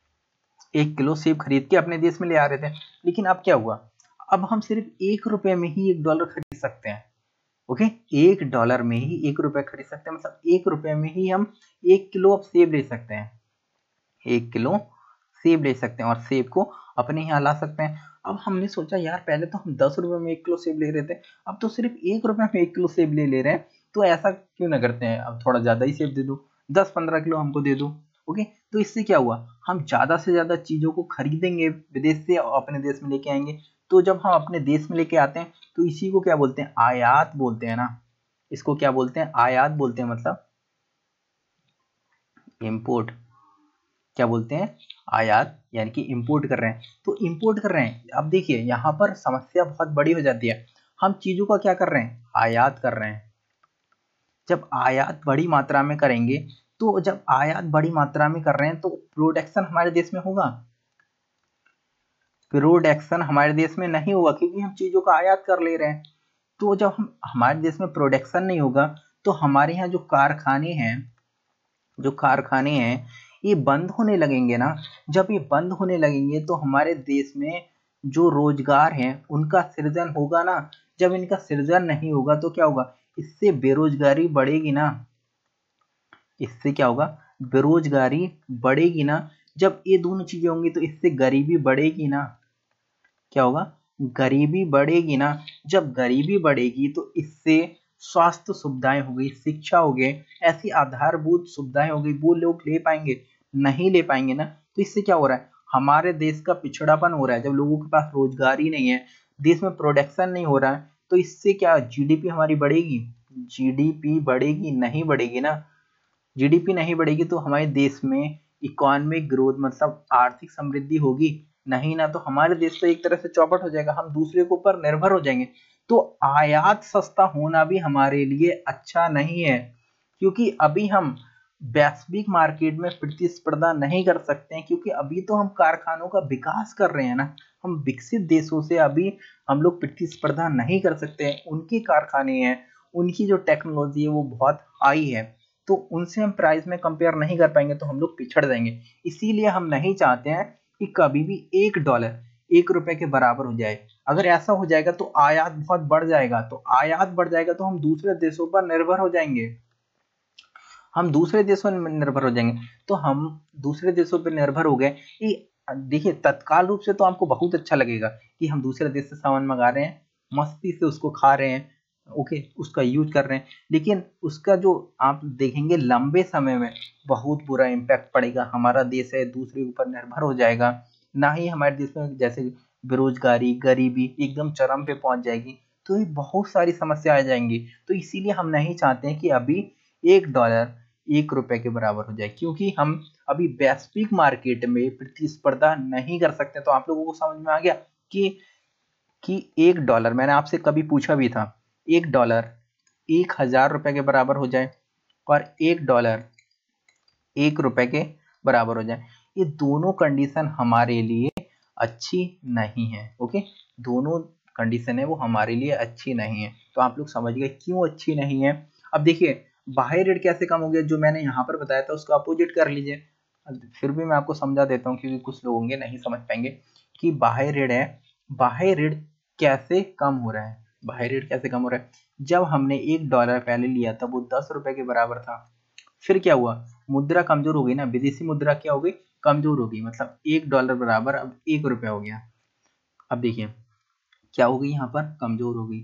एक किलो सेब खरीद के अपने देश में ले आ रहे थे। लेकिन अब क्या हुआ, अब हम सिर्फ एक रुपए में ही एक डॉलर खरीद सकते हैं। ओके, एक डॉलर में ही एक रुपए खरीद सकते हैं, मतलब एक रुपए में ही हम एक किलो अब सेब ले सकते हैं, एक किलो सेब ले सकते हैं और सेब को अपने यहाँ ला सकते हैं। अब हमने सोचा यार पहले तो हम दस रुपए में एक किलो सेब ले रहे थे, अब तो सिर्फ एक रुपए में एक किलो सेब ले ले रहे हैं, तो ऐसा क्यों ना करते हैं, अब थोड़ा ज्यादा ही सेब दे दो, दस पंद्रह किलो हमको दे दो। ओके, तो इससे क्या हुआ, हम ज्यादा से ज्यादा चीजों को खरीदेंगे विदेश से और अपने देश में लेके आएंगे। तो जब हम अपने देश में लेके आते हैं तो इसी को क्या बोलते हैं, आयात बोलते हैं ना, इसको क्या बोलते हैं, आयात बोलते हैं, मतलब इम्पोर्ट, क्या बोलते हैं, आयात, यानी कि इंपोर्ट कर रहे हैं। तो इंपोर्ट कर रहे हैं, अब देखिए यहाँ पर समस्या बहुत बड़ी हो जाती है, हम चीजों का क्या कर रहे हैं, आयात कर रहे हैं। जब आयात बड़ी मात्रा में करेंगे, तो जब आयात बड़ी मात्रा में कर रहे हैं तो प्रोडक्शन हमारे देश में होगा, प्रोडक्शन हमारे देश में नहीं होगा, क्योंकि हम चीजों का आयात कर ले रहे हैं। तो जब हम हमारे देश में प्रोडक्शन नहीं होगा तो हमारे यहाँ जो कारखाने हैं, जो कारखाने हैं ये बंद होने लगेंगे ना। जब ये बंद होने लगेंगे तो हमारे देश में जो रोजगार है उनका सृजन होगा ना। जब इनका सृजन नहीं होगा तो क्या होगा, इससे बेरोजगारी बढ़ेगी ना, इससे क्या होगा, बेरोजगारी बढ़ेगी ना। जब ये दोनों चीजें होंगी तो इससे गरीबी बढ़ेगी ना, क्या होगा, गरीबी बढ़ेगी ना। जब गरीबी बढ़ेगी तो इससे स्वास्थ्य सुविधाएं हो गई, शिक्षा हो गई, ऐसी आधारभूत सुविधाएं हो गई, वो लोग ले पाएंगे, नहीं ले पाएंगे ना। तो इससे क्या हो रहा है, हमारे देश का पिछड़ापन हो रहा है। जब लोगों के पास रोजगार ही नहीं है, देश में प्रोडक्शन नहीं हो रहा है, तो इससे क्या जीडीपी हमारी बढ़ेगी, जीडीपी बढ़ेगी, नहीं बढ़ेगी ना। जीडीपी नहीं बढ़ेगी तो हमारे देश में इकोनॉमिक ग्रोथ, मतलब आर्थिक समृद्धि होगी नहीं ना। तो हमारे देश तो एक तरह से चौपट हो जाएगा, हम दूसरे के ऊपर निर्भर हो जाएंगे। तो आयात सस्ता होना भी हमारे लिए अच्छा नहीं है, क्योंकि अभी हम वैश्विक मार्केट में प्रतिस्पर्धा नहीं कर सकते हैं, क्योंकि अभी तो हम कारखानों का विकास कर रहे हैं ना। हम विकसित देशों से अभी हम लोग प्रतिस्पर्धा नहीं कर सकते हैं, उनके कारखाने हैं, उनकी जो टेक्नोलॉजी है वो बहुत हाई है, तो उनसे हम प्राइस में कंपेयर नहीं कर पाएंगे, तो हम लोग पिछड़ जाएंगे। इसीलिए हम नहीं चाहते हैं कि कभी भी एक डॉलर एक रुपए के बराबर हो जाए। अगर ऐसा हो जाएगा तो आयात बहुत बढ़ जाएगा, तो आयात बढ़ जाएगा तो हम दूसरे देशों पर निर्भर हो जाएंगे, हम दूसरे देशों में निर्भर हो जाएंगे। तो हम दूसरे देशों पर निर्भर हो गए, ये देखिए तत्काल रूप से तो आपको बहुत अच्छा लगेगा कि हम दूसरे देश से सामान मंगा रहे हैं, मस्ती से उसको खा रहे हैं, ओके, उसका यूज कर रहे हैं, लेकिन उसका जो आप देखेंगे लंबे समय में बहुत बुरा इम्पैक्ट पड़ेगा। हमारा देश है दूसरे के ऊपर निर्भर हो जाएगा, ना ही हमारे देश में जैसे बेरोजगारी, गरीबी एकदम चरम पे पहुंच जाएगी, तो ये बहुत सारी समस्या आ जाएंगी। तो इसीलिए हम नहीं चाहते हैं कि अभी एक डॉलर एक रुपए के बराबर हो जाए, क्योंकि हम अभी वैश्विक मार्केट में प्रतिस्पर्धा नहीं कर सकते। तो आप लोगों को समझ में आ गया कि कि एक डॉलर, मैंने आपसे कभी पूछा भी था, एक डॉलर एक हजार रुपए के बराबर हो जाए और एक डॉलर एक रुपए के बराबर हो जाए, ये दोनों कंडीशन हमारे लिए अच्छी नहीं है। ओके, दोनों कंडीशन है वो हमारे लिए अच्छी नहीं है। तो आप लोग समझ गए क्यों अच्छी नहीं है। अब देखिए बाह्य ऋण कैसे कम हो गया, जो मैंने यहाँ पर बताया था उसका अपोजिट कर लीजिए। फिर भी मैं आपको समझा देता हूँ क्योंकि कुछ लोग होंगे नहीं समझ पाएंगे कि बाह्य ऋण है, बाह्य ऋण कैसे कम हो रहा है। बाह्य ऋण कैसे कम हो रहा है, जब हमने एक डॉलर पहले लिया था वो दस रुपए के बराबर था, फिर क्या हुआ, मुद्रा कमजोर हो गई ना, विदेशी मुद्रा क्या हो गई, कमजोर हो गई, मतलब एक डॉलर बराबर अब एक रुपया हो गया। अब देखिए क्या हो गई, यहाँ पर कमजोर हो गई।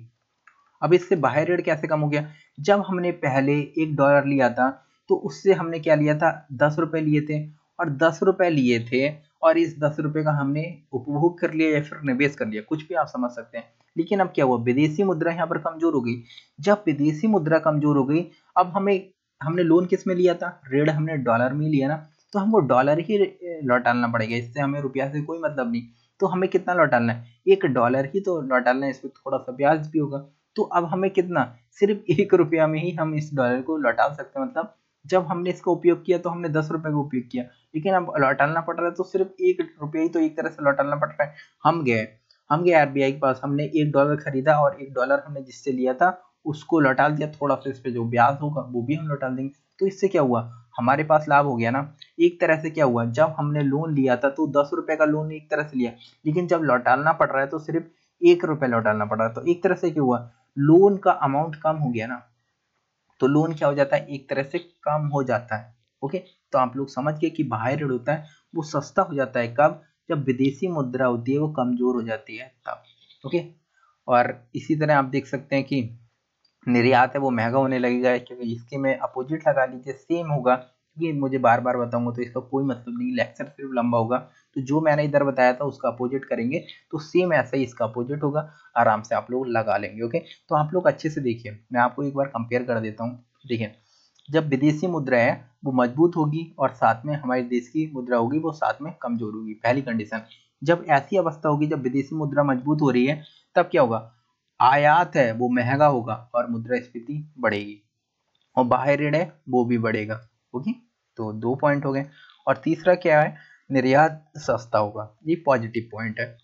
अब इससे बाह्य ऋण कैसे कम हो गया, जब हमने पहले एक डॉलर लिया था तो उससे हमने क्या लिया था, दस रुपए लिए थे, और दस रुपए लिए थे और इस दस रुपए का हमने उपभोग कर लिया या फिर निवेश कर लिया, कुछ भी आप समझ सकते हैं। लेकिन अब क्या हुआ, विदेशी मुद्रा यहाँ पर कमजोर हो गई। जब विदेशी मुद्रा कमजोर हो गई, अब हमें हमने लोन किस में लिया था, ऋण हमने डॉलर में लिया ना, तो हमको डॉलर ही लौटाना पड़ेगा, इससे हमें रुपया से कोई मतलब नहीं। तो हमें कितना लौटाना है, एक डॉलर ही तो लौटाना है, इसमें थोड़ा सा ब्याज भी होगा। तो अब हमें कितना, सिर्फ एक रुपया में ही हम इस डॉलर को लौटा सकते हैं। मतलब जब हमने इसका उपयोग किया तो हमने दस रुपए का उपयोग किया, लेकिन अब लौटाना पड़ रहा है तो सिर्फ एक रुपया ही तो एक तरह से लौटाना पड़ रहा है। हम गए हम गए आरबीआई के पास, हमने एक डॉलर खरीदा और एक डॉलर हमने जिससे लिया था उसको लौटा दिया, थोड़ा सा इस पे जो ब्याज होगा वो भी हम लौटा देंगे। तो इससे क्या हुआ, हमारे पास लाभ हो गया ना। एक तरह से क्या हुआ, जब हमने लोन लिया था तो दस रुपए का लोन एक तरह से लिया, लेकिन जब लौटाना पड़ रहा है तो सिर्फ एक रुपया लौटाना पड़ रहा है। तो एक तरह से क्या हुआ, लोन का अमाउंट कम हो गया ना, तो लोन क्या हो जाता है, एक तरह से कम हो जाता है। ओके, तो आप लोग समझ गए कि बाह्य ऋण होता है वो सस्ता हो जाता है कब, जब विदेशी मुद्रा होती है वो कमजोर हो जाती है तब। ओके, और इसी तरह आप देख सकते हैं कि निर्यात है वो महंगा होने लगेगा, क्योंकि इसके में अपोजिट लगा लीजिए सेम होगा, क्योंकि मुझे बार बार बताऊंगा तो इसका कोई मतलब नहीं, लेक्चर सिर्फ लंबा होगा। तो जो मैंने इधर बताया था उसका अपोजिट करेंगे तो सेम ऐसा ही इसका अपोजिट होगा, आराम से आप लोग लगा लेंगे। ओके, तो आप लोग अच्छे से देखिए, मैं आपको एक बार कंपेयर कर देता हूँ। देखिए जब विदेशी मुद्रा है वो मजबूत होगी और साथ में हमारे देश की मुद्रा होगी वो साथ में कमजोर होगी, पहली कंडीशन। जब ऐसी अवस्था होगी जब विदेशी मुद्रा मजबूत हो रही है, तब क्या होगा, आयात है वो महंगा होगा और मुद्रास्फीति बढ़ेगी, और बाह्य ऋण है वो भी बढ़ेगा। ओके, तो दो पॉइंट हो गए। और तीसरा क्या है, निर्यात सस्ता होगा, ये पॉजिटिव पॉइंट है।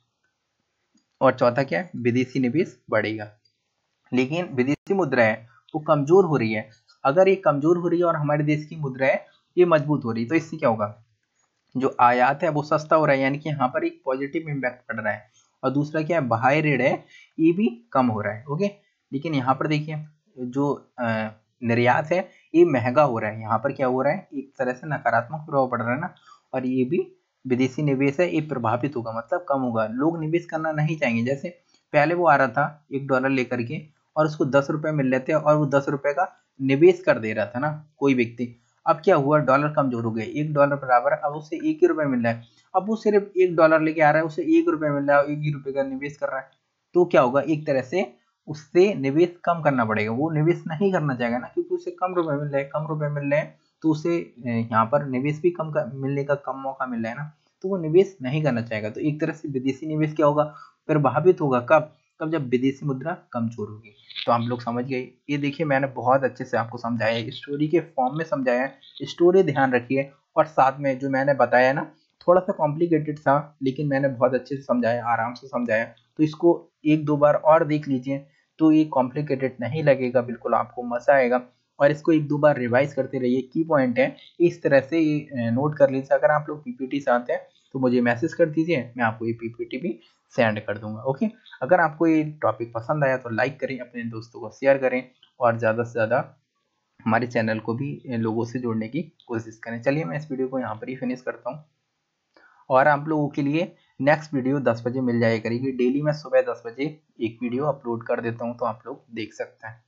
और चौथा क्या है, विदेशी निवेश बढ़ेगा। लेकिन विदेशी मुद्रा है वो कमजोर हो रही है, अगर ये कमजोर हो रही है और हमारे देश की मुद्रा है ये मजबूत हो रही है, तो इससे क्या होगा, जो आयात है वो सस्ता हो रहा है, यानी कि यहाँ पर एक पॉजिटिव इम्पैक्ट पड़ रहा है। और दूसरा क्या है, बाह्य ऋण है ये भी कम हो रहा है। ओके, लेकिन यहाँ पर देखिए जो अ, निर्यात है ये महंगा हो रहा है, यहाँ पर क्या हो रहा है, एक तरह से नकारात्मक प्रभाव पड़ रहा है ना। और ये भी विदेशी निवेश है ये प्रभावित होगा, मतलब कम होगा, लोग निवेश करना नहीं चाहेंगे। जैसे पहले वो आ रहा था एक डॉलर लेकर के और उसको दस रुपए मिल रहे थे और वो दस रुपए का निवेश कर दे रहा था ना कोई व्यक्ति। अब क्या हुआ, डॉलर कमजोर हो गए, एक डॉलर बराबर अब उसे एक ही रुपए मिल रहा है, अब वो सिर्फ एक डॉलर लेके आ रहा है, उसे एक रुपए मिल रहा है, एक ही रुपए का निवेश कर रहा है। तो क्या होगा, एक तरह से उससे निवेश कम करना पड़ेगा, वो निवेश नहीं करना चाहेगा ना, क्योंकि उसे कम रुपए मिल रहे हैं, कम रुपए मिल रहे हैं तो उसे यहाँ पर निवेश भी कम कर, मिलने का कम मौका मिल रहा है ना, तो वो निवेश नहीं करना चाहेगा। तो एक तरह से विदेशी निवेश क्या होगा, प्रभावित होगा कब, कब जब विदेशी मुद्रा कमजोर होगी। तो आप लोग समझ गए, ये देखिए मैंने बहुत अच्छे से आपको समझाया है, स्टोरी के फॉर्म में समझाया है, स्टोरी ध्यान रखिए। और साथ में जो मैंने बताया ना थोड़ा सा कॉम्प्लिकेटेड था, लेकिन मैंने बहुत अच्छे से समझाया, आराम से समझाया, तो इसको एक दो बार और देख लीजिए तो ये कॉम्प्लिकेटेड नहीं लगेगा, बिल्कुल आपको मजा आएगा। और इसको एक दो बार रिवाइज करते रहिए, की पॉइंट है इस तरह से ये नोट कर लीजिए। अगर आप लोग पीपीटी चाहते हैं तो मुझे मैसेज कर दीजिए, मैं आपको ये पीपीटी भी सेंड कर दूंगा। ओके, अगर आपको ये टॉपिक पसंद आया तो लाइक करें, अपने दोस्तों को शेयर करें और ज़्यादा से ज़्यादा हमारे चैनल को भी लोगों से जोड़ने की कोशिश करें। चलिए मैं इस वीडियो को यहाँ पर ही फिनिश करता हूँ और आप लोगों के लिए नेक्स्ट वीडियो दस बजे मिल जाया करेगी। डेली मैं सुबह दस बजे एक वीडियो अपलोड कर देता हूँ, तो आप लोग देख सकते हैं।